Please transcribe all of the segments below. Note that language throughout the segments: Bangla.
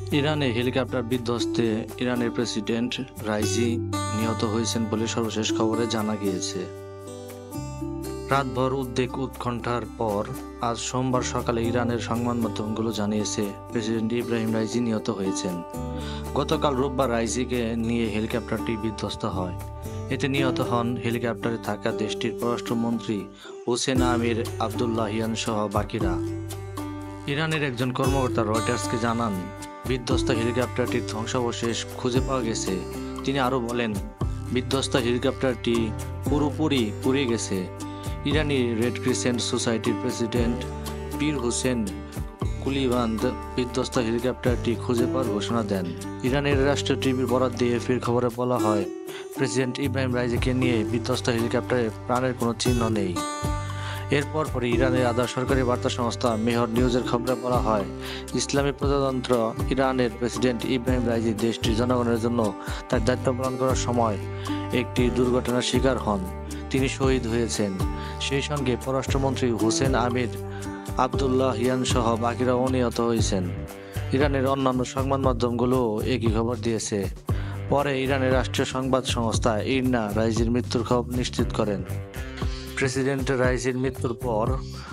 ইরানে হেলিকপ্টার বিধ্বস্তে ইরানের প্রেসিডেন্ট রাইজি নিহত হয়েছেন বলে সর্বশেষ খবরে জানা গিয়েছে। রাতভর উদ্বেগ উৎকণ্ঠার পর আজ সোমবার সকালে ইরানের সংবাদ মাধ্যমগুলো জানিয়েছে প্রেসিডেন্ট ইব্রাহিম রাইজি নিহত হয়েছেন। গতকাল রোববার রাইজিকে নিয়ে হেলিকপ্টারটি বিধ্বস্ত হয়। এতে নিহত হন হেলিকপ্টারে থাকা দেশটির পররাষ্ট্রমন্ত্রী হোসেন আমির আবদুল্লাহিয়ান সহ বাকিরা। ইরানের একজন কর্মকর্তা রয়টার্সকে জানান, বিধ্বস্ত হেলিকপ্টারটির ধ্বংসাবশেষ খুঁজে পাওয়া গেছে। তিনি আরও বলেন, বিধ্বস্ত হেলিকপ্টারটি পুরোপুরি পুড়ে গেছে। ইরানি রেড ক্রিসেন্ট সোসাইটির প্রেসিডেন্ট পীর হোসেন কুলিবান্দ বিধ্বস্ত হেলিকপ্টারটি খুঁজে পাওয়ার ঘোষণা দেন। ইরানের রাষ্ট্রীয় টিভির বরাত দিয়ে ফির খবরে বলা হয়, প্রেসিডেন্ট ইব্রাহিম রাইজিকে নিয়ে বিধ্বস্ত হেলিকপ্টারে প্রাণের কোনো চিহ্ন নেই। এরপর পরে ইরানের আধা সরকারি বার্তা সংস্থা মেহর নিউজের খবরে বলা হয়, ইসলামী প্রজাতন্ত্র ইরানের প্রেসিডেন্ট ইব্রাহিম রাইজি দেশটির জনগণের জন্য তার দায়িত্ব পালন করার সময় একটি দুর্ঘটনার শিকার হন। তিনি শহীদ হয়েছেন। সেই সঙ্গে পররাষ্ট্রমন্ত্রী হোসেন আমির আবদুল্লাহিয়ান সহ বাকিরাও নিহত হয়েছেন। ইরানের অন্যান্য সংবাদ মাধ্যমগুলো একই খবর দিয়েছে। পরে ইরানের রাষ্ট্রীয় সংবাদ সংস্থা ইরনা রাইজির মৃত্যুর খবর নিশ্চিত করেন। প্রেসিডেন্ট রাইজির মৃত্যুর পর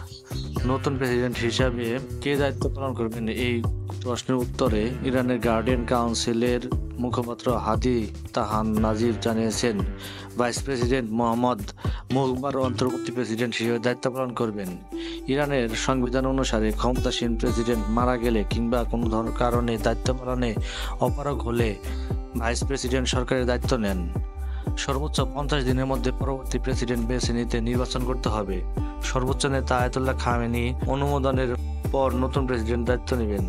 নতুন প্রেসিডেন্ট হিসাবে কে দায়িত্ব পালন করবেন, এই প্রশ্নের উত্তরে ইরানের গার্ডিয়ান কাউন্সিলের মুখপাত্র হাদি তাহান নাজির জানিয়েছেন, ভাইস প্রেসিডেন্ট মোহাম্মদ মুখবার অন্তর্বর্তী প্রেসিডেন্ট হিসেবে দায়িত্ব পালন করবেন। ইরানের সংবিধান অনুসারে ক্ষমতাসীন প্রেসিডেন্ট মারা গেলে কিংবা কোনো কারণে দায়িত্ব পালনে অপারগ হলে ভাইস প্রেসিডেন্ট সরকারের দায়িত্ব নেন। সর্বোচ্চ 50 দিনের মধ্যে পরবর্তী প্রেসিডেন্ট বেছে নিতে নির্বাচন করতে হবে। সর্বোচ্চ নেতা আয়াতুল্লাহ খামেনি অনুমোদনের পর নতুন প্রেসিডেন্ট দায়িত্ব নেবেন।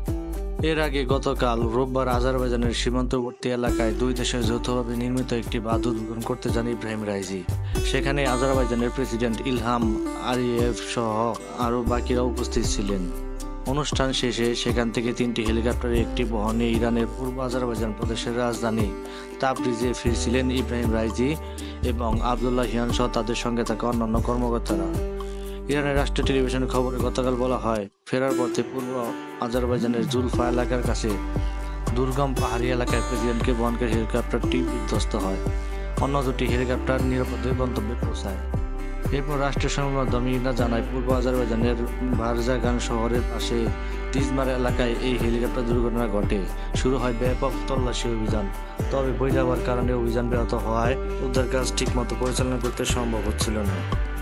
এর আগে গতকাল রোববার আজারবাইজানের সীমান্তবর্তী এলাকায় দুই দেশের যৌথভাবে নির্মিত একটি বাঁধ উদ্বোধন করতে যান ইব্রাহিম রাইজি। সেখানে আজারবাইজানের প্রেসিডেন্ট ইলহাম আলিয়েভ সহ আরও বাকিরা উপস্থিত ছিলেন। অনুষ্ঠান শেষে সেখান থেকে 3টি হেলিকপ্টারে একটি বহনে ইরানের পূর্ব আজারবাইজান প্রদেশের রাজধানী তাবরিজে ফিরছিলেন ইব্রাহিম রাইজি এবং আবদুল্লাহিয়ান সহ তাদের সঙ্গে থাকা অন্যান্য কর্মকর্তারা। ইরানের রাষ্ট্রীয় টেলিভিশনের খবরে গতকাল বলা হয়, ফেরার পথে পূর্ব আজারবাইজানের জুলফা এলাকার কাছে দুর্গম পাহাড়ি এলাকায় প্রেসিডেন্টকে বহনকারী হেলিকপ্টারটি বিধ্বস্ত হয়। অন্য দুটি হেলিকপ্টার নিরাপদে গন্তব্যে পৌঁছায়। এরপর রাষ্ট্রীয় সংবাদ মাধ্যম ইরনা জানায়, পূর্ব আজারবাইজানের বারজাগান শহরের পাশে তিজমার এলাকায় এই হেলিকপ্টার দুর্ঘটনা ঘটে। শুরু হয় ব্যাপক তল্লাশি অভিযান। তবে বয়ে যাওয়ার কারণে অভিযান ব্যাহত হওয়ায় উদ্ধার কাজ ঠিকমতো পরিচালনা করতে সম্ভব হচ্ছিল না।